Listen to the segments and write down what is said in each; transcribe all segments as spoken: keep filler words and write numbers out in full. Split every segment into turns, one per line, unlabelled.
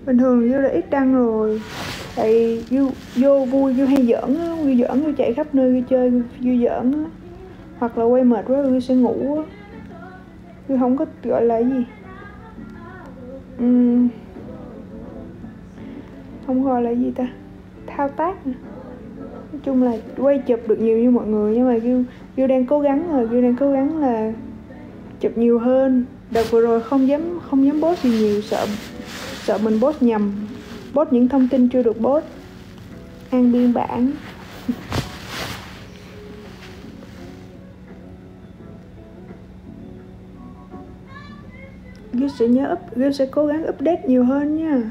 Bình thường Gil đã ít đăng rồi. Tại Gil vô vui, Gil hay giỡn á, Gil giỡn, Gil chạy khắp nơi Gil chơi, Gil giỡn á. Hoặc là quay mệt quá Gil sẽ ngủ á. Gil không có gọi là cái gì uhm, không gọi là gì ta, thao tác nè. Nói chung là quay chụp được nhiều như mọi người, nhưng mà Gil, Gil đang cố gắng rồi, Gil đang cố gắng là chụp nhiều hơn. Đợt vừa rồi không dám không dám post gì nhiều, sợ sợ mình post nhầm, post những thông tin chưa được post, ăn biên bản. Gil sẽ nhớ up, Gil sẽ cố gắng update nhiều hơn nha.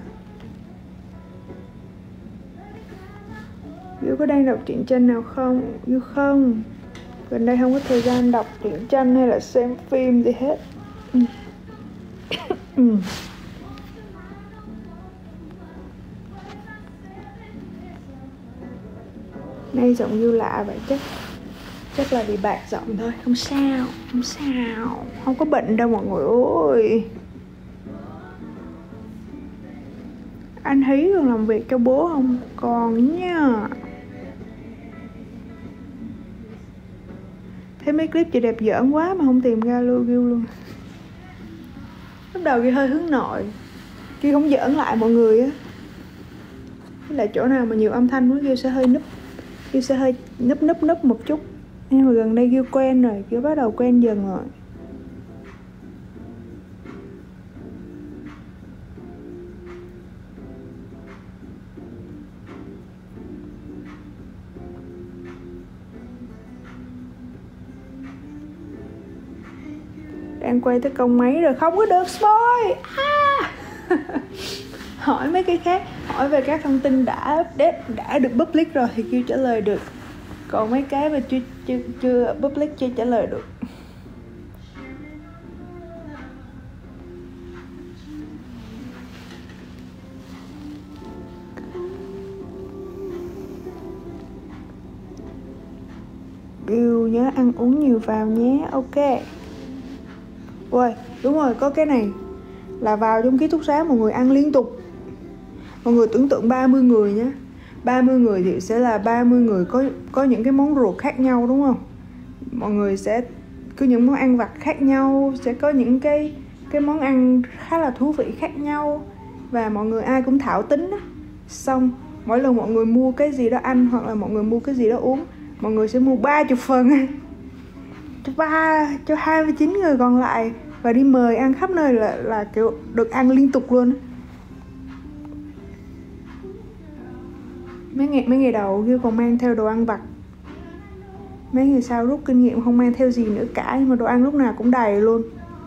Gil có đang đọc truyện tranh nào không? Gil không. Gần đây không có thời gian đọc truyện tranh hay là xem phim gì hết. Ừ. Ừ. Nay giọng Gil lạ vậy, chắc chắc là bị bạc giọng thôi, không sao, không sao, không có bệnh đâu mọi người ơi. Anh Hí còn làm việc cho bố không? Còn nha. Thấy mấy clip chị đẹp giỡn quá mà không tìm ra luôn Gil luôn. Lúc đầu Gil hơi hướng nội, Gil không giỡn lại mọi người á. Với lại chỗ nào mà nhiều âm thanh quá Gil sẽ hơi núp, Gil sẽ hơi núp núp núp một chút. Nhưng mà gần đây Gil quen rồi, Gil bắt đầu quen dần rồi. Đang quay tới công mấy rồi, không có được spoil à. Hỏi mấy cái khác, hỏi về các thông tin đã update, đã được public rồi thì Gil trả lời được. Còn mấy cái mà chưa chưa chưa public chưa trả lời được. Gil nhớ ăn uống nhiều vào nhé. Ok. Ôi, đúng rồi, có cái này là vào trong ký túc xá mọi người ăn liên tục. Mọi người tưởng tượng ba mươi người nhé. ba mươi người thì sẽ là ba mươi người có có những cái món ruột khác nhau đúng không? Mọi người sẽ có những món ăn vặt khác nhau, sẽ có những cái cái món ăn khá là thú vị khác nhau. Và mọi người ai cũng thạo tính á. Xong mỗi lần mọi người mua cái gì đó ăn hoặc là mọi người mua cái gì đó uống, mọi người sẽ mua ba mươi phần cho ba cho hai mươi chín người còn lại và đi mời ăn khắp nơi, là là kiểu được ăn liên tục luôn. Mấy ngày mấy ngày đầu Gil còn mang theo đồ ăn vặt, mấy ngày sau rút kinh nghiệm không mang theo gì nữa cả, nhưng mà đồ ăn lúc nào cũng đầy luôn.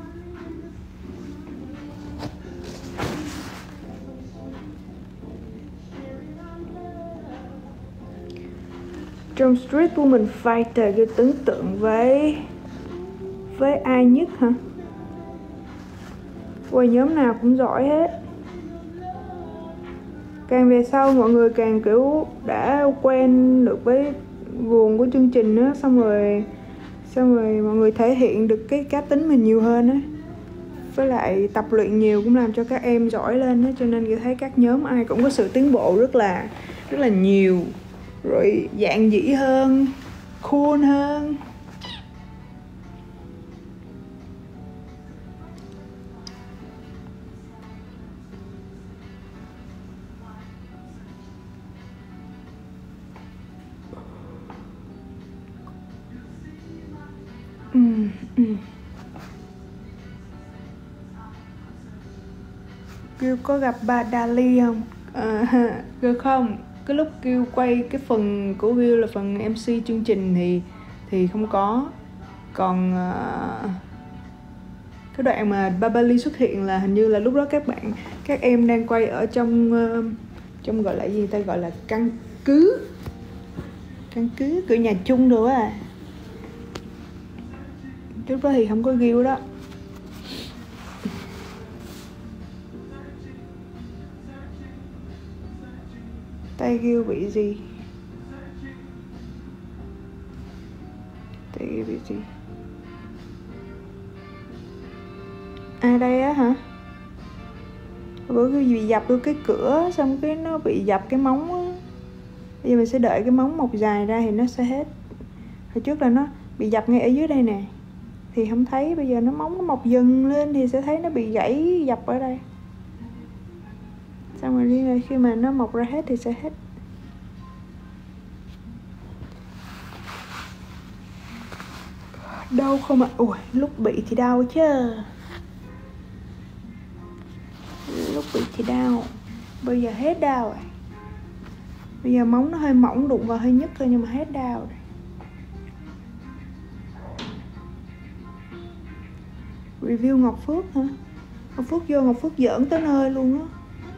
Trong Street Woman Fighter, Gil tưởng tượng với với ai nhất hả? Ôi, nhóm nào cũng giỏi hết. Càng về sau mọi người càng kiểu đã quen được với guồng của chương trình á, xong rồi xong rồi mọi người thể hiện được cái cá tính mình nhiều hơn á. Với lại tập luyện nhiều cũng làm cho các em giỏi lên á, cho nên Gil thấy các nhóm ai cũng có sự tiến bộ rất là rất là nhiều, rồi dạn dĩ hơn, cool hơn. Ừ, ừ. Gil có gặp bà Dali không? À, Gil không. Cái lúc Gil quay cái phần của Gil là phần em xê chương trình thì thì không có. Còn uh, cái đoạn mà Babali xuất hiện là hình như là lúc đó các bạn các em đang quay ở trong uh, trong gọi là gì ta, gọi là căn cứ căn cứ cửa nhà chung rồi à. Lúc đó thì không có Gil đó. Tay Gil bị gì? Tay Gil bị gì? À đây á hả? bữa cái bị dập vô cái cửa, xong cái nó bị dập cái móng á. Bây giờ mình sẽ đợi cái móng mọc dài ra thì nó sẽ hết. Hồi trước là nó bị dập ngay ở dưới đây nè thì không thấy, bây giờ nó móng nó mọc dần lên thì sẽ thấy nó bị gãy dập ở đây. Xong rồi đi rồi khi mà nó mọc ra hết thì sẽ hết. Đau không ạ? À? Ui, lúc bị thì đau chứ. Lúc bị thì đau. Bây giờ hết đau rồi. Bây giờ móng nó hơi mỏng, đụng vào hơi nhức thôi nhưng mà hết đau rồi. Review Ngọc Phước hả? Ngọc Phước vô Ngọc Phước giỡn tới nơi luôn á.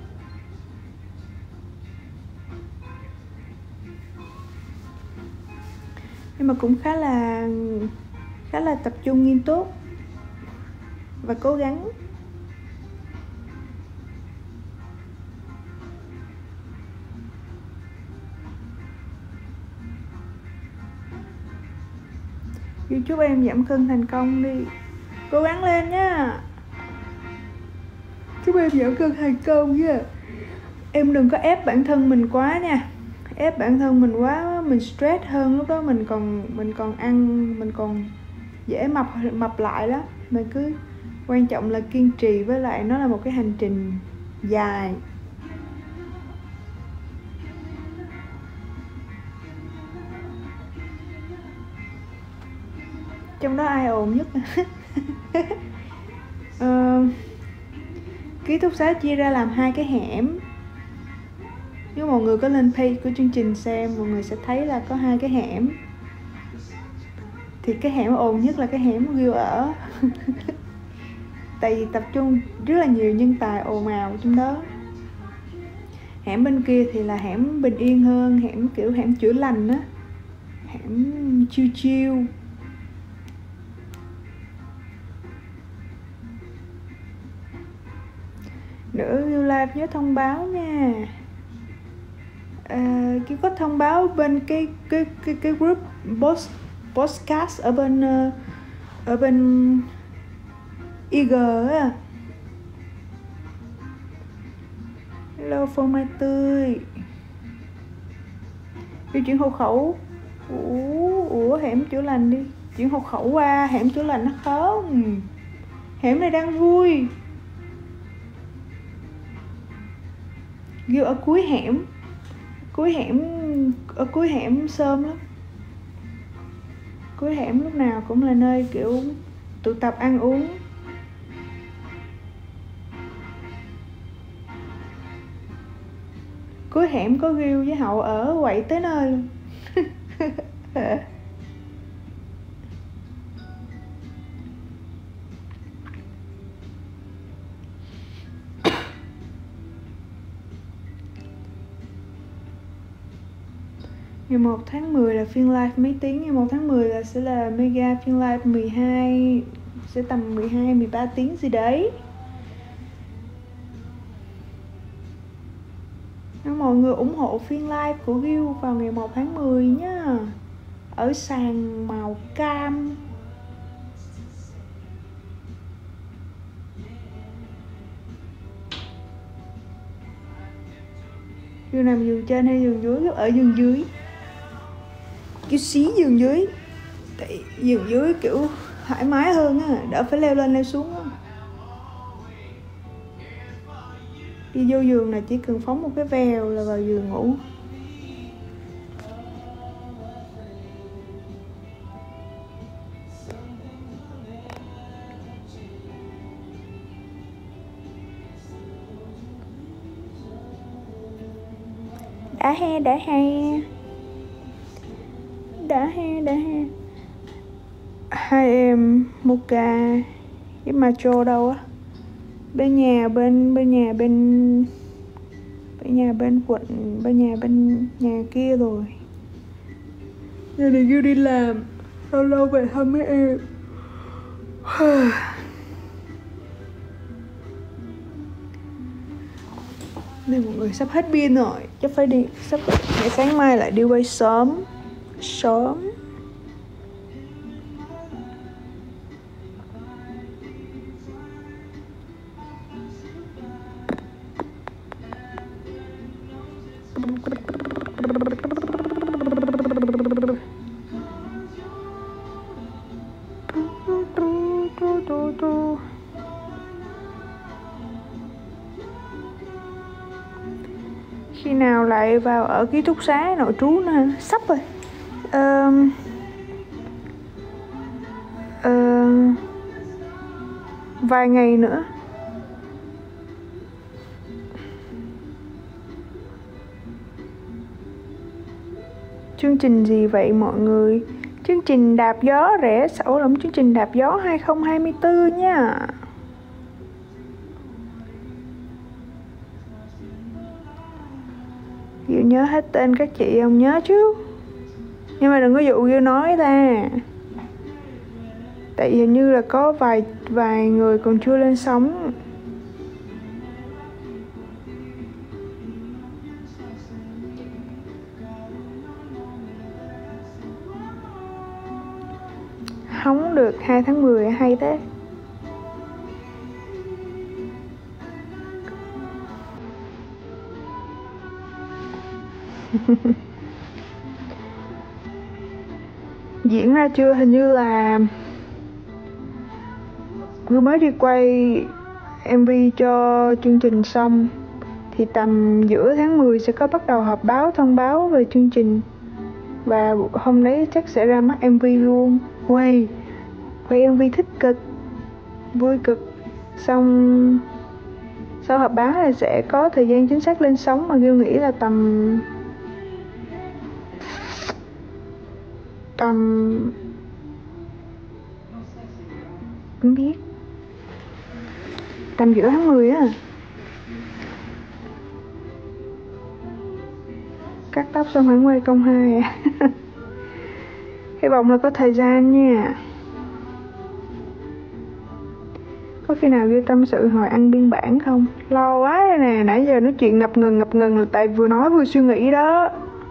Nhưng mà cũng khá là khá là tập trung nghiêm túc và cố gắng. Chúc em giảm cân thành công đi. Cố gắng lên nhá. Chúc em giảm cân thành công nha. Em đừng có ép bản thân mình quá nha. Ép bản thân mình quá mình stress hơn, lúc đó mình còn mình còn ăn mình còn dễ mập mập lại đó. Mình cứ quan trọng là kiên trì, với lại nó là một cái hành trình dài. Trong đó ai ồn nhất? uh, ký túc xá chia ra làm hai cái hẻm. Nếu mọi người có lên page của chương trình xem, mọi người sẽ thấy là có hai cái hẻm. Thì cái hẻm ồn nhất là cái hẻm của Gil ở. Tại vì tập trung rất là nhiều nhân tài ồn ào trong đó. Hẻm bên kia thì là hẻm bình yên hơn, hẻm kiểu hẻm chữa lành á, hẻm chill chill. Nữa Gil Live nhớ thông báo nha. À, Gil có thông báo bên cái cái cái cái group post podcast ở bên uh, ở bên i giê á. Hello Phô Mai Tươi. Đi chuyển hộ khẩu. Ủa, ủa hẻm chữa lành đi. Chuyển hộ khẩu qua hẻm chữa lành nó không. Hẻm này đang vui. Gil ở cuối hẻm. Cuối hẻm ở cuối hẻm sớm lắm. Cuối hẻm lúc nào cũng là nơi kiểu tụ tập ăn uống. Cuối hẻm có Gil với Hậu ở quậy tới nơi luôn. Ngày một tháng mười là phiên live mấy tiếng, ngày một tháng mười là sẽ là mega phiên live mười hai, sẽ tầm mười hai mười ba tiếng gì đấy. Nếu mọi người ủng hộ phiên live của Gil vào ngày một tháng mười nhá. Ở sàn màu cam. Gil nằm giường trên hay giường dưới? Gil ở giường dưới. Gil xí giường dưới. Tại giường dưới kiểu thoải mái hơn á, đỡ phải leo lên leo xuống á. Đi vô giường là chỉ cần phóng một cái vèo là vào giường ngủ. Đã he, đã he. Đã he, đã he. Hai em Mocha với Macho đâu á? Bên nhà bên bên nhà bên bên nhà bên quận bên nhà bên nhà kia rồi. Giờ này Gil đi làm, lâu lâu về thăm mấy em. Nên mọi người sắp hết pin rồi, chắc phải đi, sắp ngày sáng mai lại đi quay sớm sớm. Khi nào lại vào ở ký túc xá nội trú nữa? Sắp rồi. uh, uh, Vài ngày nữa. Chương trình gì vậy mọi người? Chương trình đạp gió rẻ sẩu lắm, chương trình đạp gió hai không hai tư nha. Diệu nhớ hết tên các chị không? Nhớ chứ. Nhưng mà đừng có dụ Diệu nói ta. Tại vì hình như là có vài vài người còn chưa lên sóng. Hóng được hai tháng mười hay thế. Diễn ra chưa? Hình như là vừa mới đi quay em vê cho chương trình xong. Thì tầm giữa tháng mười sẽ có bắt đầu họp báo thông báo về chương trình. Và hôm đấy chắc sẽ ra mắt em vê luôn. Quay Quay em vê thích cực, vui cực. Xong sau họp báo là sẽ có thời gian chính xác lên sóng. Mà Ghiêu nghĩ là tầm Tầm Không biết. Tầm giữa tháng mười á. Cắt tóc xong hẳn quay công hai à. Hy vọng là có thời gian nha. Có khi nào Ghiêu tâm sự hồi ăn biên bản không? Lo quá đây nè, nãy giờ nói chuyện ngập ngừng ngập ngừng là tại vừa nói vừa suy nghĩ đó.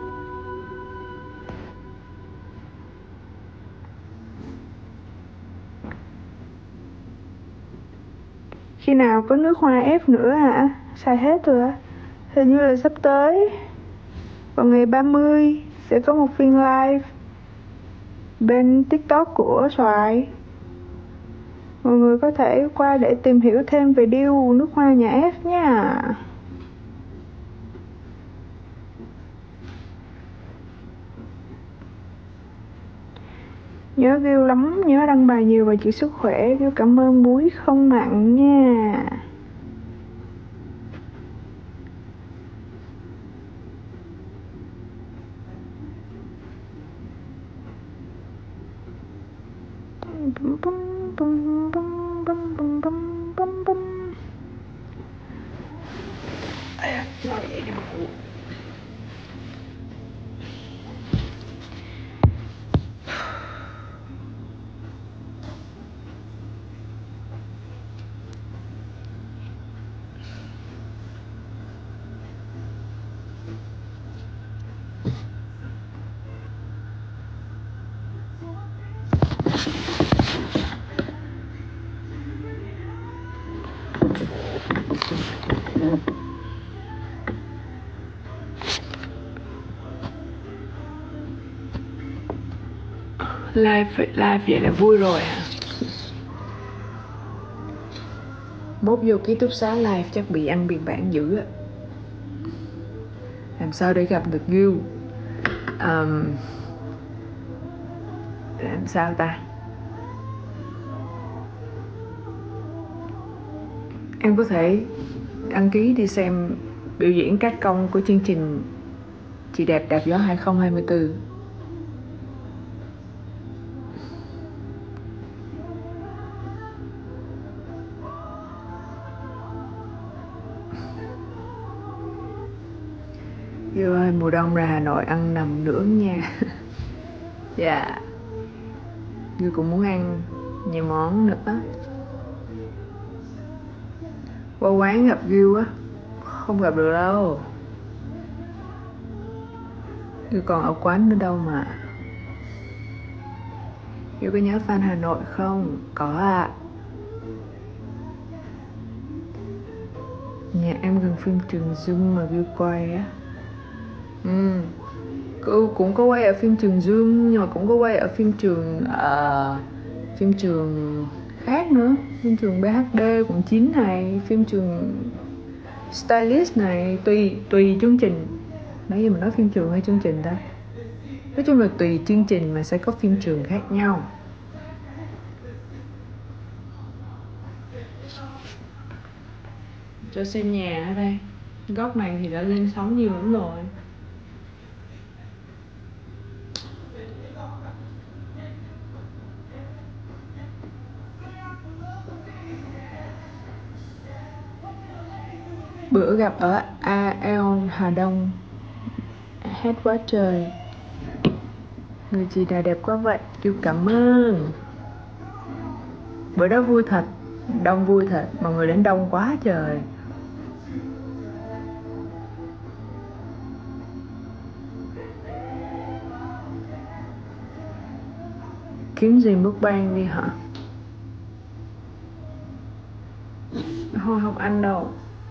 Khi nào có nước hoa ép nữa hả? Xài hết rồi á. Hình như là sắp tới. Vào ngày ba mươi sẽ có một phiên live bên TikTok của Xoài. Mọi người có thể qua để tìm hiểu thêm về deal nước hoa nhà F nha. Nhớ Ghiêu lắm, nhớ đăng bài nhiều về chuyện sức khỏe. Ghiêu cảm ơn muối không mặn nha. Bum bum bum bum bum bum bum bum bum. Nói vậy đi bụng. Live live vậy là vui rồi hả? Mốt vô ký túc xá live chắc bị ăn biên bản dữ á. Làm sao để gặp được Ghiêu? um, Làm sao ta? Em có thể đăng ký đi xem biểu diễn các công của chương trình Chị Đẹp Đạp Gió hai không hai tư. Yêu ơi, mùa đông ra Hà Nội ăn nằm nướng nha. Dạ yeah. Như cũng muốn ăn nhiều món nữa. Qua quán gặp Ghiêu á. Không gặp được đâu. Ghiêu còn ở quán nữa đâu mà. Ghiêu có nhớ fan Hà Nội không? Có ạ. À. Nhà em gần phim Trường Dung mà Ghiêu quay á. Ừ. Cô cũng có quay ở phim trường Zoom, nhưng mà cũng có quay ở phim trường uh, phim trường khác nữa, phim trường bê hát đê quận chín này, phim trường Stylist này, tùy tùy chương trình. Nãy giờ mình nói phim trường hay chương trình ta? Nói chung là tùy chương trình mà sẽ có phim trường khác nhau. Cho xem nhà ở đây. Góc này thì đã lên sóng nhiều lắm rồi. Bữa gặp ở a lờ Hà Đông, hết quá trời. Người chị nào đẹp quá vậy? Kêu cảm ơn. Bữa đó vui thật, đông vui thật, mọi người đến đông quá trời. Kiếm gì mukbang đi hả? Thôi không ăn đâu.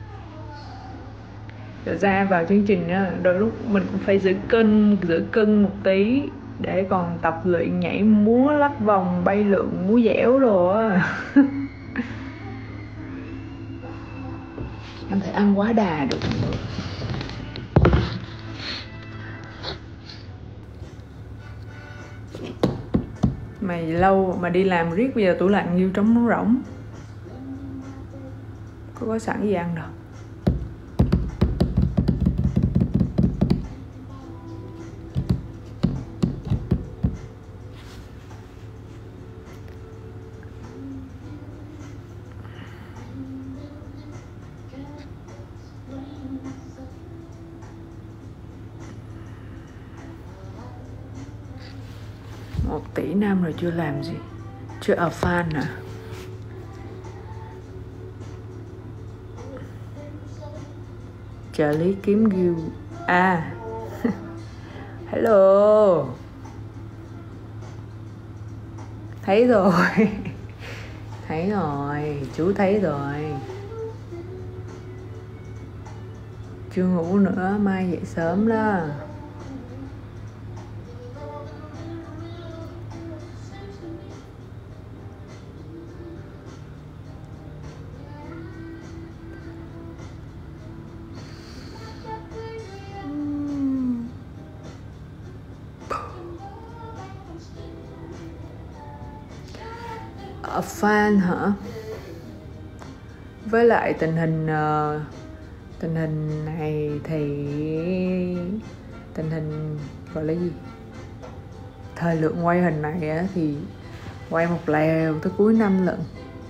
Rồi ra vào chương trình á, đôi lúc mình cũng phải giữ cân, giữ cân một tí để còn tập luyện nhảy múa lắc vòng bay lượn múa dẻo rồi á. Em phải ăn quá đà được. Mày lâu mà đi làm riết bây giờ tủ lạnh nhiêu trống nóng rỗng. Có có sẵn gì ăn đâu. Một tỷ năm rồi chưa làm gì? Chưa ở fan à? Trợ lý kiếm view. À hello. Thấy rồi. Thấy rồi, chú thấy rồi. Chưa ngủ nữa, mai dậy sớm đó. Ở fan hả? Với lại tình hình uh, tình hình này thì tình hình gọi là gì? Thời lượng quay hình này á, thì quay một lèo tới cuối năm lận.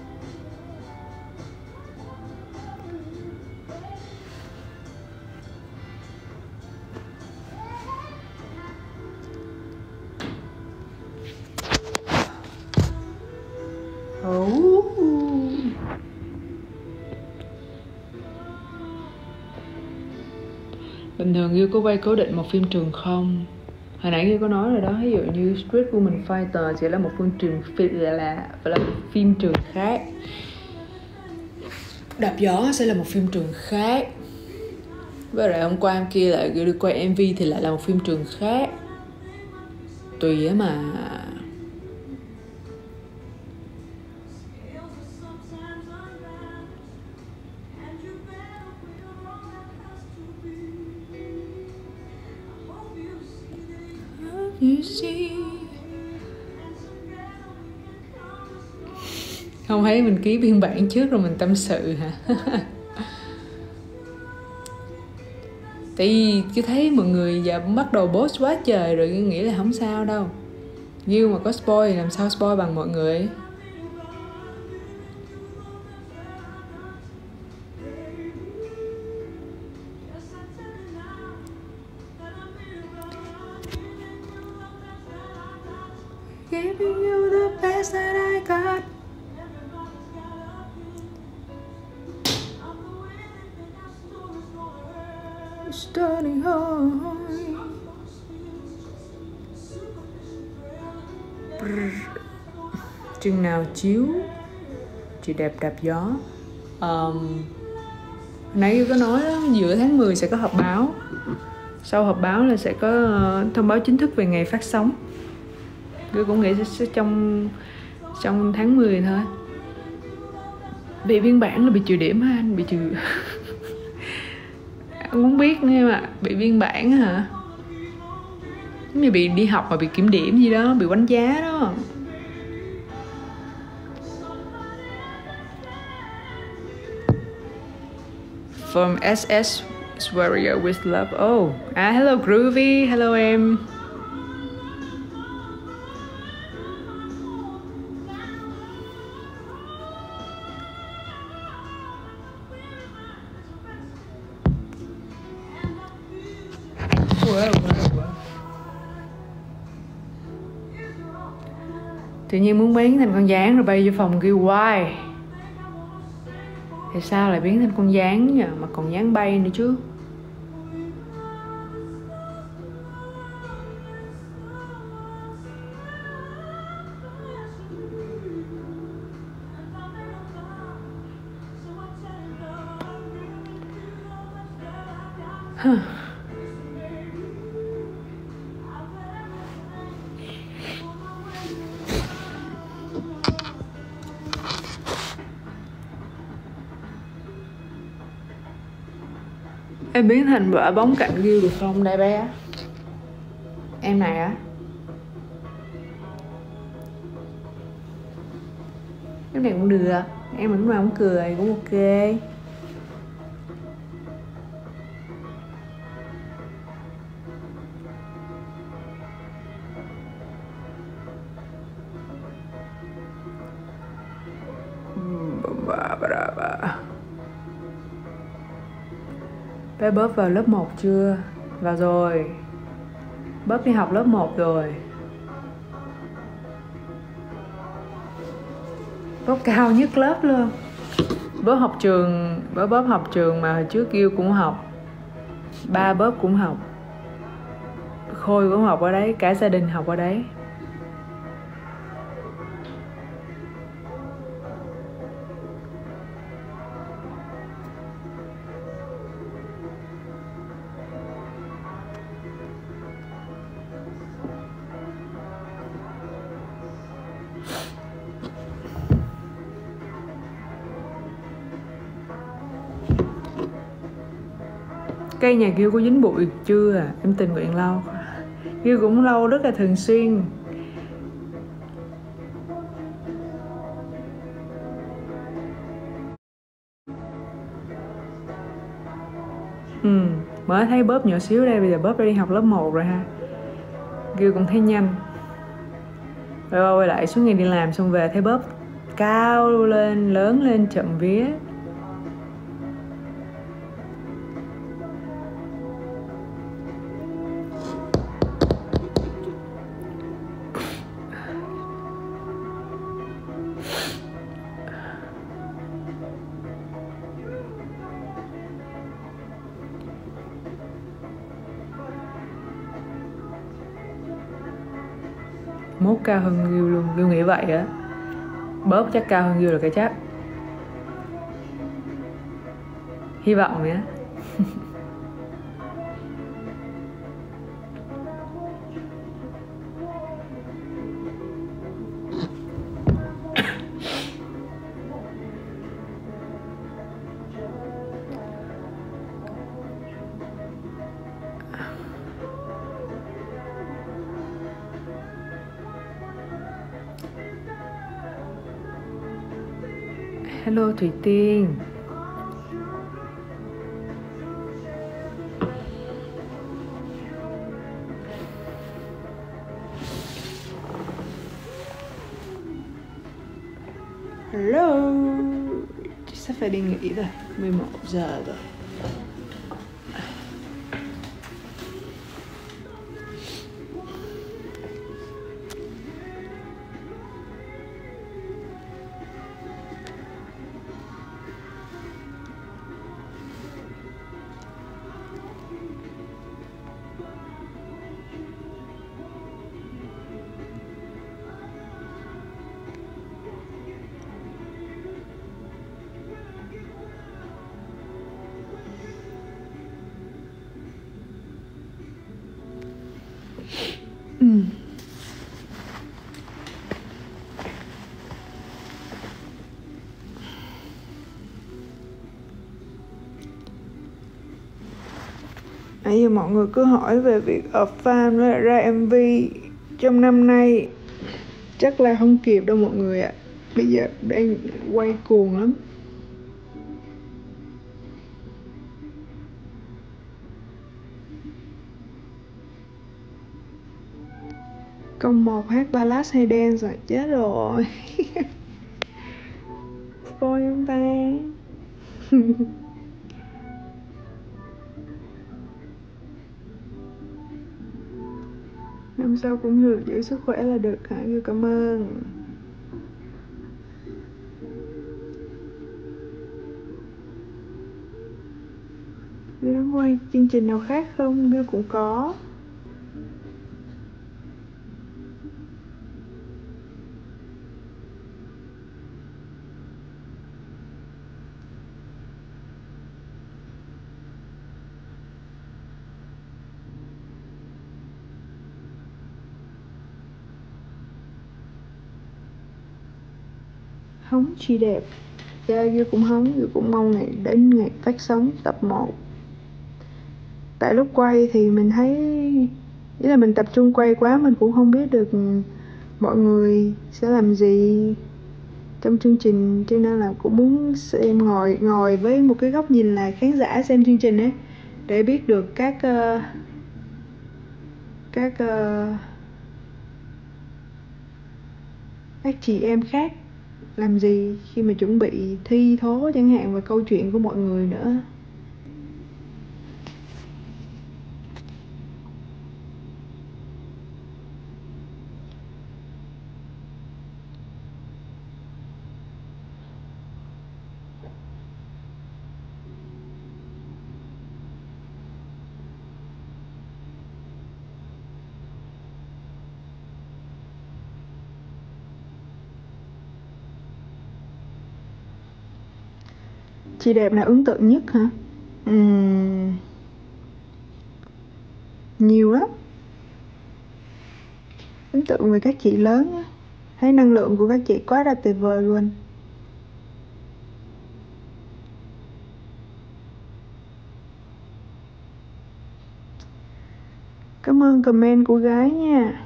Oh. Bình thường yêu có quay cố định một phim trường không? Hồi nãy yêu có nói rồi đó, ví dụ như Street Woman Fighter sẽ là một phim trường là là phải là một phim trường khác. Đạp gió sẽ là một phim trường khác. Với lại hôm qua hôm kia lại đi quay em vê thì lại là một phim trường khác. Tùy á mà. You see. Không thấy mình ký biên bản trước rồi mình tâm sự hả? Tại vì cứ thấy mọi người giờ bắt đầu post quá trời rồi, nghĩ là không sao đâu. Như mà có spoil thì làm sao spoil bằng mọi người. Giving you the best that I got. Starting high. Chừng nào chiếu Chị đẹp đạp gió. um, Nãy có nói đó, giữa tháng mười sẽ có họp báo. Sau họp báo là sẽ có uh, thông báo chính thức về ngày phát sóng. Tôi cũng nghĩ sẽ trong trong tháng mười thôi. Bị biên bản là bị trừ điểm hả anh? Bị trừ anh muốn biết nhưng mà bị biên bản hả? Giống như bị đi học mà bị kiểm điểm gì đó, bị đánh giá đó. From ét ét Warrior with love. Oh, ah, hello Groovy, hello em. Wow, wow, wow. Tự nhiên muốn biến thành con gián rồi bay vô phòng kêu why. Thì sao lại biến thành con gián nhỉ? Mà còn gián bay nữa chứ. Huh. Em biến thành quả bóng cạnh ghiêu được không đây bé? Em này á. Cái này cũng được. Em lúc nào cũng cười cũng ok. Bà bà bà. Bé Bóp vào lớp một chưa? Vào rồi. Bóp đi học lớp một rồi. Bóp cao nhất lớp luôn. Bóp học trường, Bóp Bóp học trường mà hồi trước kêu cũng học. Ba Bóp cũng học. Khôi cũng học ở đấy, cả gia đình học ở đấy. Cây nhà Ghiêu có dính bụi chưa à? Em tình nguyện lau. Ghiêu cũng lau rất là thường xuyên. Ừ, mới thấy Bóp nhỏ xíu đây, bây giờ Bóp đã đi học lớp một rồi ha. Ghiêu cũng thấy nhanh. Rồi quay lại suốt ngày đi làm xong về thấy Bóp cao lên, lớn lên chậm vía. Mốt cao hơn Ghiêu luôn, Ghiêu nghĩ vậy á. Bóp chắc cao hơn Ghiêu là cái chắc. Hy vọng nhé. Hello Thủy Tiên. Hello. Chị sắp phải đi nghỉ rồi, mười một giờ rồi. Nãy giờ mọi người cứ hỏi về việc up fan với lại ra em vê trong năm nay. Chắc là không kịp đâu mọi người ạ. Bây giờ đang quay cuồng lắm. Công một hát ballad hay dance rồi, chết rồi. Spoil chúng ta. Năm sau cũng được, giữ sức khỏe là được hả? Yêu cảm ơn. Ghiu đang quay chương trình nào khác không? Ghiu cũng có. Hóng chi đẹp. Dạ, Ghiu cũng hóng, Ghiu cũng mong ngày đến ngày phát sóng tập một. Tại lúc quay thì mình thấy, ý là mình tập trung quay quá, mình cũng không biết được mọi người sẽ làm gì trong chương trình, cho nên là cũng muốn xem, ngồi ngồi với một cái góc nhìn là khán giả xem chương trình ấy, để biết được các uh, các uh, các chị em khác làm gì khi mà chuẩn bị thi thố chẳng hạn, và câu chuyện của mọi người nữa. Chị đẹp là ấn tượng nhất hả? Uhm, nhiều lắm. Ấn tượng về các chị lớn á. Thấy năng lượng của các chị quá là tuyệt vời luôn. Cảm ơn comment của gái nha.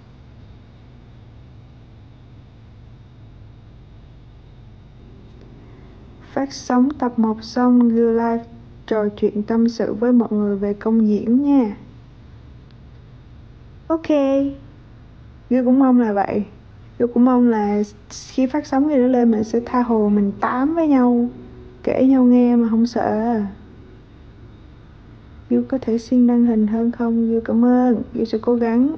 Phát sóng tập một xong, Ghiu live trò chuyện tâm sự với mọi người về công diễn nha. Ok, Ghiu cũng mong là vậy. Ghiu cũng mong là khi phát sóng cái đó lên mình sẽ tha hồ mình tám với nhau, kể nhau nghe mà không sợ. Ghiu có thể xin đăng hình hơn không? Ghiu cảm ơn, Ghiu sẽ cố gắng.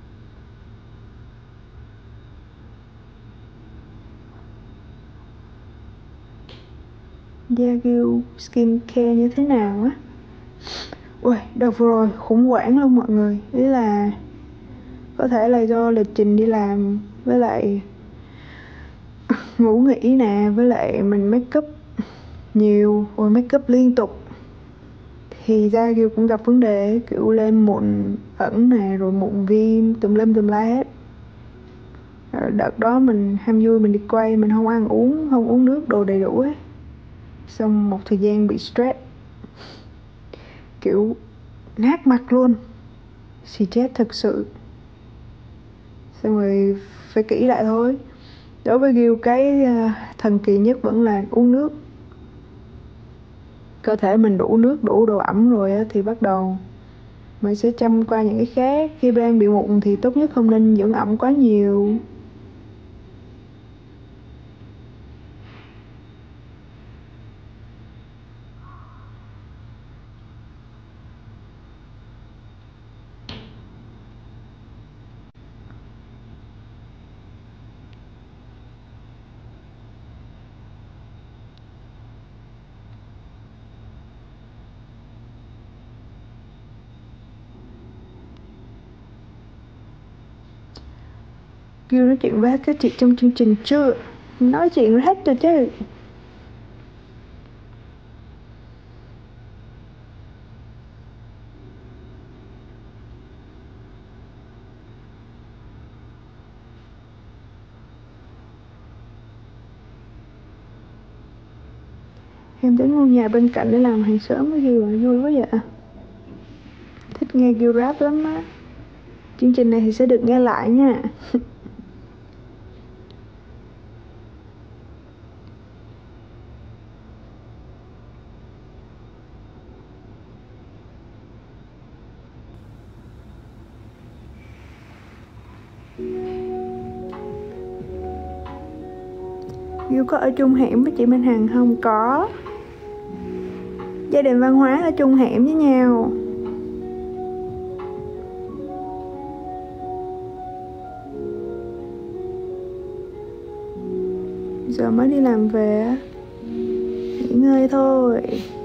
Da Ghiu skincare như thế nào á? Ui, đợt vừa rồi khủng hoảng luôn mọi người. Ý là có thể là do lịch trình đi làm, với lại ngủ nghỉ nè, với lại mình make up nhiều, rồi make up liên tục, thì da Ghiu cũng gặp vấn đề, kiểu lên mụn ẩn nè, rồi mụn viêm tùm lum tùm la hết. Rồi đợt đó mình ham vui, mình đi quay, mình không ăn uống, không uống nước đồ đầy đủ ấy. Xong một thời gian bị stress, kiểu nát mặt luôn, xì chết thực sự. Xong rồi phải kỹ lại thôi. Đối với Ghiu cái uh, thần kỳ nhất vẫn là uống nước. Cơ thể mình đủ nước, đủ độ ẩm rồi á, thì bắt đầu mình sẽ chăm qua những cái khác. Khi đang bị mụn thì tốt nhất không nên dưỡng ẩm quá nhiều. Ghiu nói chuyện với các chị trong chương trình chưa? Nói chuyện hết rồi chứ. Em đến ngôi nhà bên cạnh để làm hàng xóm với Ghiu, vui quá vậy. thích nghe Gil rap lắm á. Chương trình này thì sẽ được nghe lại nha. Gil có ở chung hẻm với chị Minh Hằng không? Có. Gia đình văn hóa ở chung hẻm với nhau. Giờ mới đi làm về, nghỉ ngơi thôi.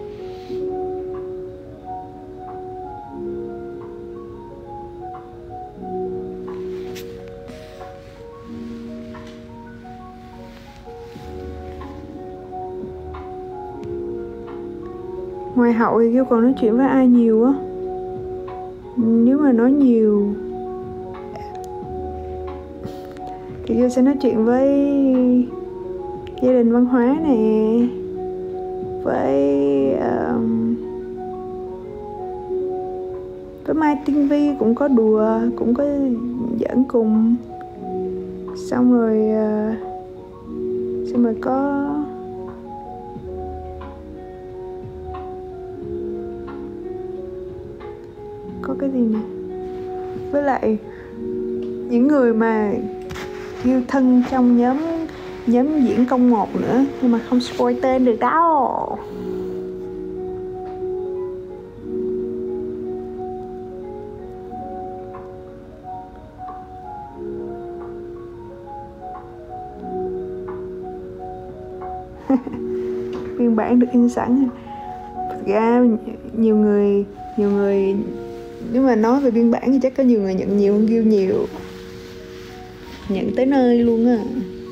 Ngoài Hậu thì Gil còn nói chuyện với ai nhiều á? Nếu mà nói nhiều thì Gil sẽ nói chuyện với gia đình văn hóa nè, với um, với Mai Tiên Vi cũng có đùa, cũng có giỡn cùng. Xong rồi uh, xong rồi có có cái gì nè, với lại những người mà yêu thân trong nhóm nhóm diễn công một nữa, nhưng mà không spoil tên được đâu. Biên bản được in sẵn. Thực ra nhiều người nhiều người nếu mà nói về biên bản thì chắc có nhiều người nhận nhiều hơn Gil nhiều, nhận tới nơi luôn á.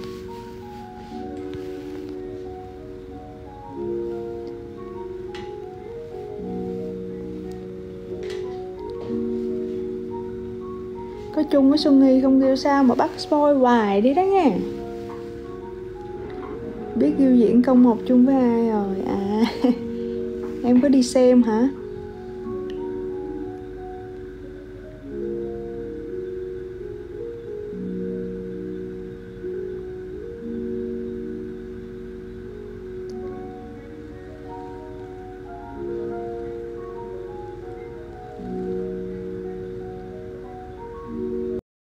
Có chung với Xuân Nghi không Gil? Sao mà bắt spoil hoài đi đó nha. Biết Gil diễn công một chung với ai rồi à? Em có đi xem hả?